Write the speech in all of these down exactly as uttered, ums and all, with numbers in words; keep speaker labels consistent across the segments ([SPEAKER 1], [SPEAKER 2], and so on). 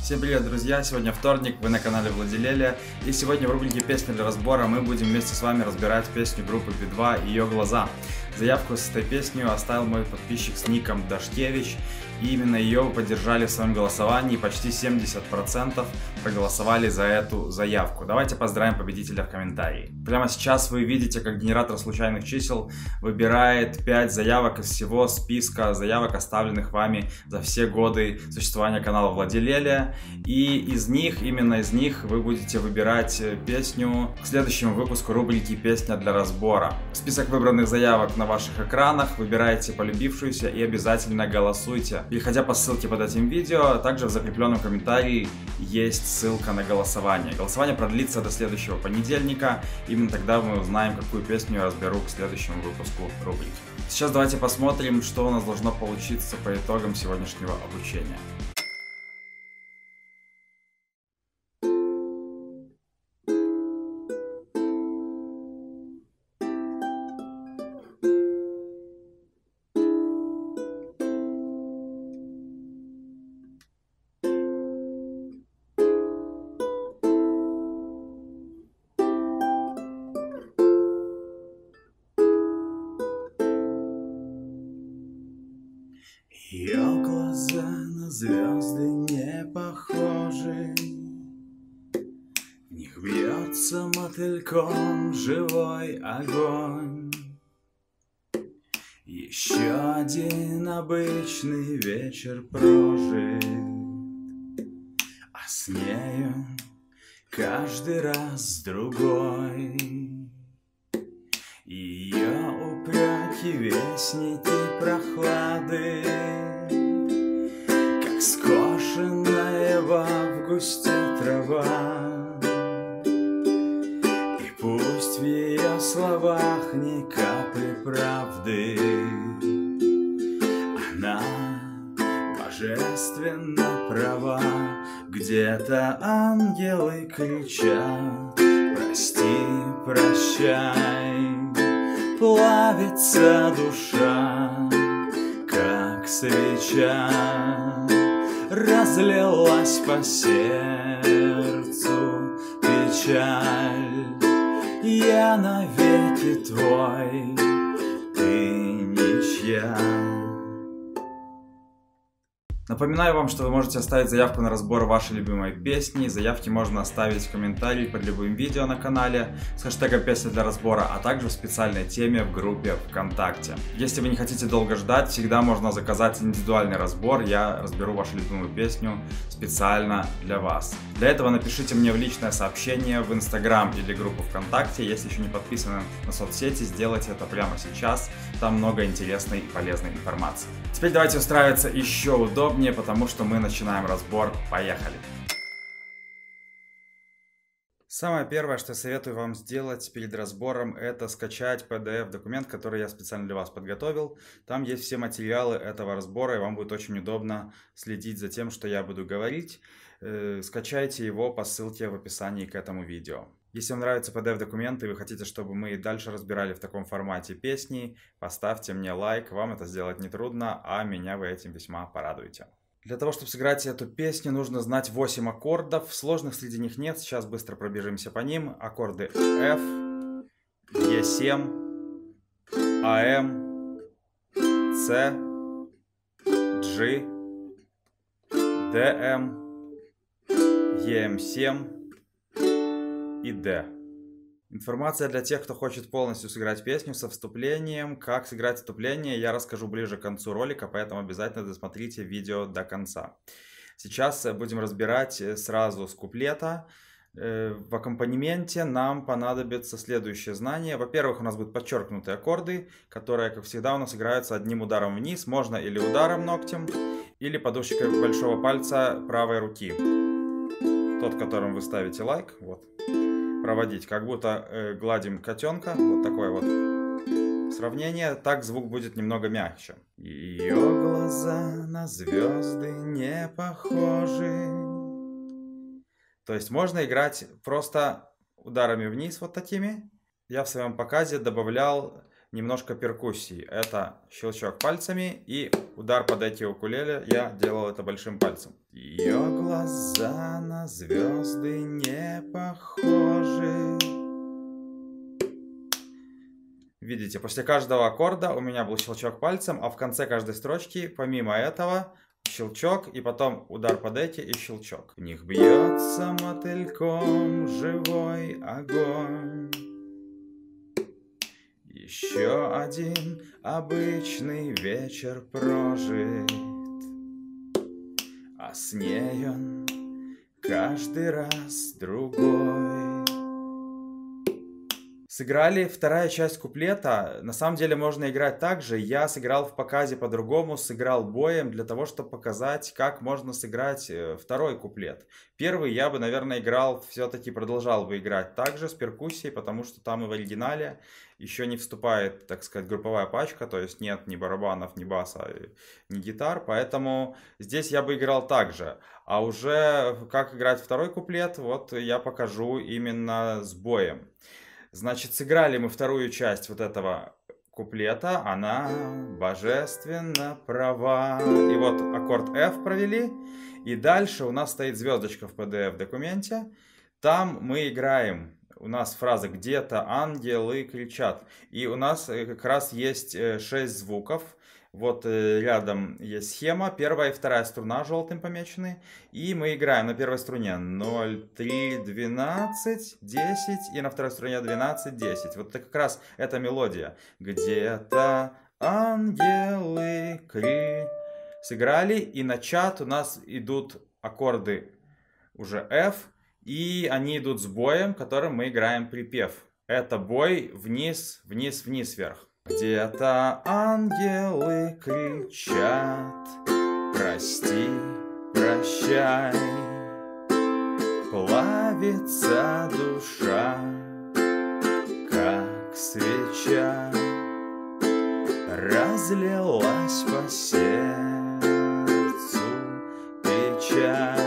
[SPEAKER 1] Всем привет, друзья! Сегодня вторник, вы на канале Владилелия, и сегодня в рубрике «Песни для разбора» мы будем вместе с вами разбирать песню группы би два «Ее глаза». Заявку с этой песней оставил мой подписчик с ником Дашкевич, и именно ее вы поддержали в своем голосовании, почти семьдесят процентов проголосовали за эту заявку. Давайте поздравим победителя в комментарии. Прямо сейчас вы видите, как генератор случайных чисел выбирает пять заявок из всего списка заявок, оставленных вами за все годы существования канала Владилелия. И из них, именно из них, вы будете выбирать песню к следующему выпуску рубрики «Песня для разбора». Список выбранных заявок на ваших экранах, выбирайте полюбившуюся и обязательно голосуйте. Переходя по ссылке под этим видео, также в закрепленном комментарии есть ссылка на голосование. Голосование продлится до следующего понедельника, именно тогда мы узнаем, какую песню я разберу к следующему выпуску рубрики. Сейчас давайте посмотрим, что у нас должно получиться по итогам сегодняшнего обучения.
[SPEAKER 2] Ее глаза на звезды не похожи, в них бьется мотыльком живой огонь. Еще один обычный вечер прожит, а с нею каждый раз другой. Ее упреки, вестники прохлады, как скошенная в августе трава. И пусть в ее словах ни капли правды, она божественно права. Где-то ангелы кричат: прости, прощай. Плавится душа, как свеча, разлилась по сердцу печаль. Я навеки твой, ты ничья.
[SPEAKER 1] Напоминаю вам, что вы можете оставить заявку на разбор вашей любимой песни. Заявки можно оставить в комментарии под любым видео на канале с хэштегом «Песня для разбора», а также в специальной теме в группе ВКонтакте. Если вы не хотите долго ждать, всегда можно заказать индивидуальный разбор. Я разберу вашу любимую песню специально для вас. Для этого напишите мне в личное сообщение в Инстаграм или группу ВКонтакте. Если еще не подписаны на соцсети, сделайте это прямо сейчас. Там много интересной и полезной информации. Теперь давайте устраиваться еще удобнее, потому что мы начинаем разбор. Поехали! Самое первое, что я советую вам сделать перед разбором, это скачать пи ди эф-документ, который я специально для вас подготовил. Там есть все материалы этого разбора, и вам будет очень удобно следить за тем, что я буду говорить. Скачайте его по ссылке в описании к этому видео. Если вам нравится пи ди эф-документ и вы хотите, чтобы мы и дальше разбирали в таком формате песни, поставьте мне лайк, вам это сделать нетрудно, а меня вы этим весьма порадуете. Для того, чтобы сыграть эту песню, нужно знать восемь аккордов, сложных среди них нет, сейчас быстро пробежимся по ним. Аккорды F, и семь, а эм, С, G, ди эм, и эм семь и D. Информация для тех, кто хочет полностью сыграть песню со вступлением. Как сыграть вступление, я расскажу ближе к концу ролика, поэтому обязательно досмотрите видео до конца. Сейчас будем разбирать сразу с куплета. В аккомпанементе нам понадобится следующее знание. Во-первых, у нас будут подчеркнутые аккорды, которые, как всегда, у нас играются одним ударом вниз. Можно или ударом ногтем, или подушечкой большого пальца правой руки. Тот, которым вы ставите лайк, вот, проводить, как будто э, гладим котенка, вот такое вот сравнение, так звук будет немного мягче.
[SPEAKER 2] Ее глаза на звезды не похожи.
[SPEAKER 1] То есть можно играть просто ударами вниз вот такими. Я в своем показе добавлял немножко перкуссии. Это щелчок пальцами и удар под эти укулеле. Я делал это большим пальцем. Ее глаза на звезды не похожи. Видите, после каждого аккорда у меня был щелчок пальцем, а в конце каждой строчки, помимо этого, щелчок и потом удар под эти и щелчок. В них бьется мотыльком живой огонь. Еще один обычный вечер прожит, а с ней он каждый раз другой. Сыграли вторая часть куплета. На самом деле можно играть так же. Я сыграл в показе по-другому, сыграл боем для того, чтобы показать, как можно сыграть второй куплет. Первый я бы, наверное, играл, все-таки продолжал бы играть так же с перкуссией, потому что там и в оригинале еще не вступает, так сказать, групповая пачка, то есть нет ни барабанов, ни баса, ни гитар, поэтому здесь я бы играл так же. А уже как играть второй куплет, вот я покажу именно с боем. Значит, сыграли мы вторую часть вот этого куплета. Она божественно права. И вот аккорд F провели. И дальше у нас стоит звездочка в пи ди эф документе. Там мы играем. У нас фраза «где-то ангелы кричат». И у нас как раз есть шесть звуков. Вот рядом есть схема, первая и вторая струна желтым помечены. И мы играем на первой струне ноль, три, двенадцать, десять. И на второй струне двенадцать, десять. Вот это как раз эта мелодия. Где-то ангелы кри. Сыграли, и на чат у нас идут аккорды уже F. И они идут с боем, которым мы играем припев. Это бой вниз, вниз, вниз, вверх. Где-то ангелы кричат, прости, прощай, плавится душа, как свеча, разлилась по сердцу печаль.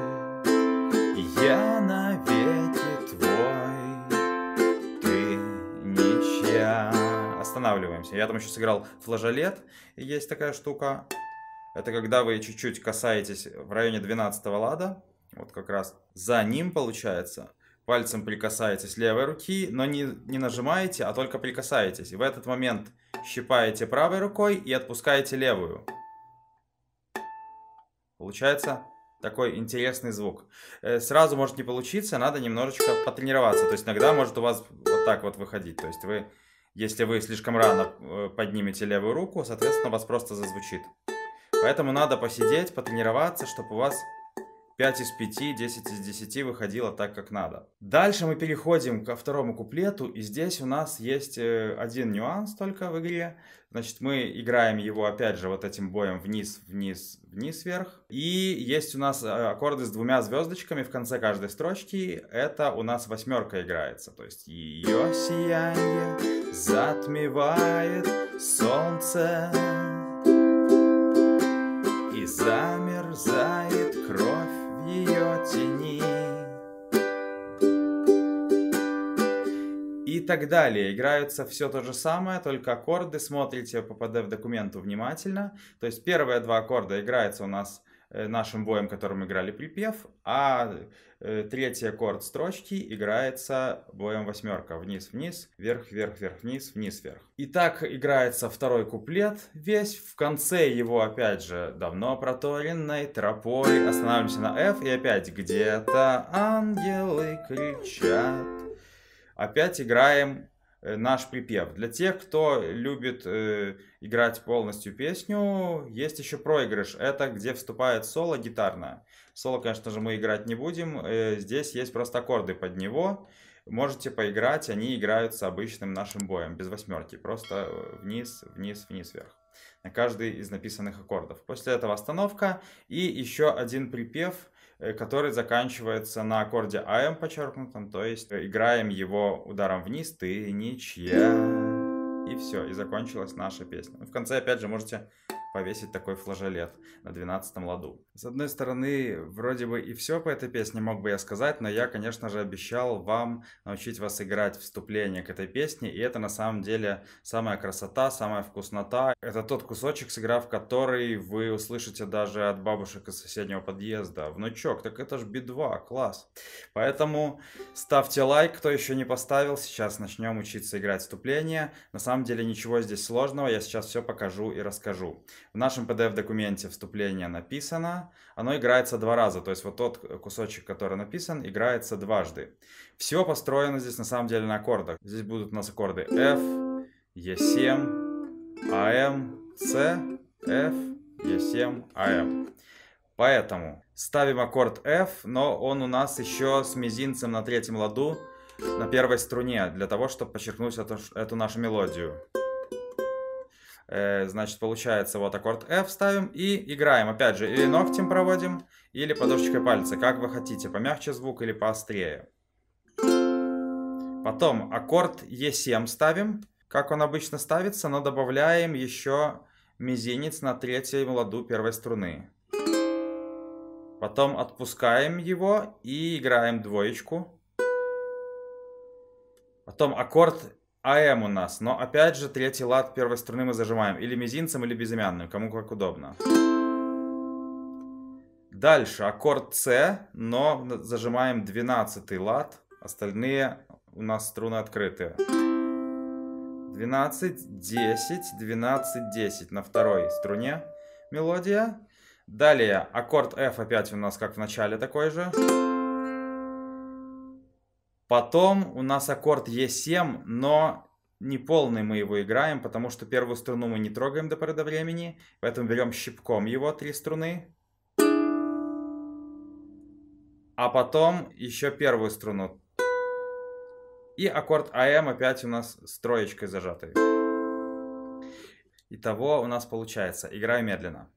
[SPEAKER 1] Я навеки твой, ты ничья. Останавливаемся. Я там еще сыграл флажолет. И есть такая штука. Это когда вы чуть-чуть касаетесь в районе двенадцатого лада. Вот как раз за ним получается. Пальцем прикасаетесь левой руки, но не, не нажимаете, а только прикасаетесь. И в этот момент щипаете правой рукой и отпускаете левую. Получается такой интересный звук. Сразу может не получиться, надо немножечко потренироваться. То есть иногда может у вас вот так вот выходить. То есть вы... Если вы слишком рано поднимете левую руку, соответственно, у вас просто зазвучит. Поэтому надо посидеть, потренироваться, чтобы у вас пять из пяти, десять из десяти выходило так, как надо. Дальше мы переходим ко второму куплету, и здесь у нас есть один нюанс только в игре. Значит, мы играем его опять же вот этим боем вниз, вниз, вниз, вверх. И есть у нас аккорды с двумя звездочками в конце каждой строчки. Это у нас восьмерка играется. То есть ее сияние затмевает солнце, и замерзает кровь в ее тени. И так далее. Играются все то же самое, только аккорды смотрите по пи ди эф-документу внимательно. То есть первые два аккорда играются у нас нашим боем, которым играли припев, а третий аккорд строчки играется боем восьмерка. Вниз-вниз, вверх-вверх, вверх-вниз, вниз-вверх. И так играется второй куплет. Весь в конце его, опять же, давно проторенной тропой. Останавливаемся на F и опять где-то ангелы кричат. Опять играем наш припев. Для тех, кто любит э, играть полностью песню, есть еще проигрыш. Это где вступает соло гитарное. Соло, конечно же, мы играть не будем. Э, здесь есть просто аккорды под него. Можете поиграть, они играются обычным нашим боем, без восьмерки. Просто вниз, вниз, вниз, вверх. На каждый из написанных аккордов. После этого остановка и еще один припев, который заканчивается на аккорде АМ подчеркнутом, то есть играем его ударом вниз, ты ничья. И все, и закончилась наша песня. В конце опять же можете повесить такой флажолет на двенадцатом ладу. С одной стороны, вроде бы и все по этой песне мог бы я сказать, но я, конечно же, обещал вам научить вас играть вступление к этой песне, и это на самом деле самая красота, самая вкуснота. Это тот кусочек, сыграв который, вы услышите даже от бабушек из соседнего подъезда. Внучок, так это ж би два, класс. Поэтому ставьте лайк, кто еще не поставил. Сейчас начнем учиться играть вступление. На самом деле ничего здесь сложного, я сейчас все покажу и расскажу. В нашем пи ди эф-документе вступление написано. Оно играется два раза, то есть вот тот кусочек, который написан, играется дважды. Все построено здесь на самом деле на аккордах. Здесь будут у нас аккорды F, и семь, АМ, С, F, и семь, АМ. Поэтому ставим аккорд F, но он у нас еще с мизинцем на третьем ладу на первой струне, для того, чтобы подчеркнуть эту, эту нашу мелодию. Э, значит, получается, вот аккорд F ставим и играем. Опять же, или ногтем проводим, или подушечкой пальца, как вы хотите, помягче звук или поострее. Потом аккорд и семь ставим, как он обычно ставится, но добавляем еще мизинец на третьем ладу первой струны. Потом отпускаем его и играем двоечку. Потом аккорд АМ у нас, но опять же третий лад первой струны мы зажимаем или мизинцем, или безымянную, кому как удобно. Дальше аккорд С, но зажимаем двенадцатый лад, остальные у нас струны открытые. двенадцать, десять, двенадцать, десять на второй струне мелодия. Далее аккорд F опять у нас как в начале такой же. Потом у нас аккорд и семь, но не полный мы его играем, потому что первую струну мы не трогаем до поры до времени. Поэтому берем щипком его три струны. А потом еще первую струну. И аккорд АМ опять у нас с троечкой зажатой. Итого у нас получается. Играю медленно.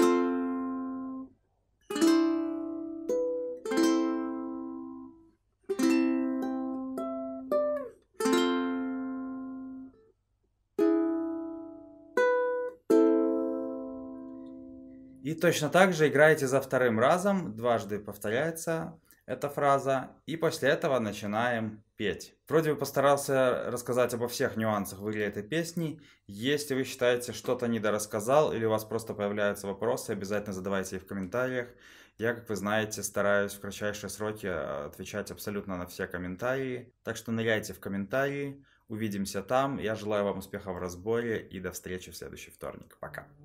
[SPEAKER 1] И точно так же играете за вторым разом, дважды повторяется эта фраза, и после этого начинаем петь. Вроде бы постарался рассказать обо всех нюансах в игре этой песни. Если вы считаете, что-то недорассказал, или у вас просто появляются вопросы, обязательно задавайте их в комментариях. Я, как вы знаете, стараюсь в кратчайшие сроки отвечать абсолютно на все комментарии. Так что ныряйте в комментарии, увидимся там. Я желаю вам успехов в разборе и до встречи в следующий вторник. Пока!